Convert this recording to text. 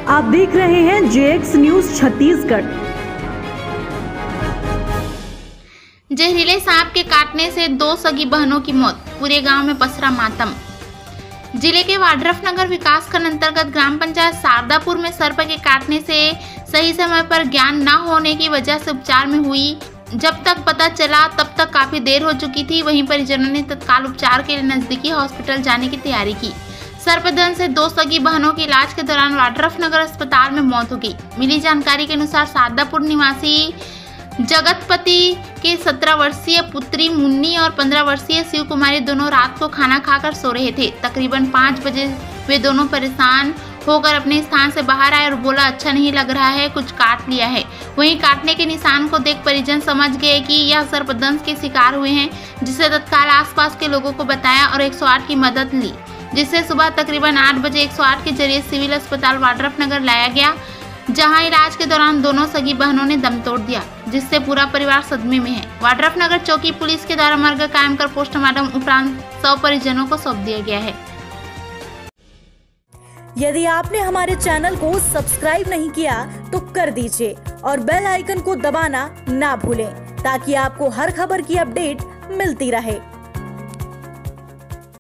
आप देख रहे हैं जेएक्स न्यूज छत्तीसगढ़। जहरीले सांप के काटने से 2 सगी बहनों की मौत, पूरे गांव में पसरा मातम। जिले के वाड्रफनगर विकासखंड अंतर्गत ग्राम पंचायत शारदापुर में सर्प के काटने से सही समय पर ज्ञान न होने की वजह से उपचार में हुई। जब तक पता चला तब तक काफी देर हो चुकी थी। वहीं परिजनों ने तत्काल उपचार के लिए नजदीकी हॉस्पिटल जाने की तैयारी की। सर्पदंश से 2 सगी बहनों की इलाज के दौरान वाड्रफनगर अस्पताल में मौत हो गई। मिली जानकारी के अनुसार शारदापुर निवासी जगतपति के 17 वर्षीय पुत्री मुन्नी और 15 वर्षीय शिव कुमारी दोनों रात को खाना खाकर सो रहे थे। तकरीबन 5 बजे वे दोनों परेशान होकर अपने स्थान से बाहर आए और बोला, अच्छा नहीं लग रहा है, कुछ काट लिया है। वहीं काटने के निशान को देख परिजन समझ गए कि यह सर्पदंश के शिकार हुए हैं, जिससे तत्काल आसपास के लोगों को बताया और 108 की मदद ली, जिससे सुबह तकरीबन 8 बजे 108 के जरिए सिविल अस्पताल वाड्रफनगर लाया गया, जहां इलाज के दौरान दोनों सगी बहनों ने दम तोड़ दिया, जिससे पूरा परिवार सदमे में है। वाड्रफनगर चौकी पुलिस के द्वारा मर्ग कायम कर पोस्टमार्टम उपरांत 100 परिजनों को सौंप दिया गया है। यदि आपने हमारे चैनल को सब्सक्राइब नहीं किया तो कर दीजिए और बेल आइकन को दबाना ना भूलें, ताकि आपको हर खबर की अपडेट मिलती रहे।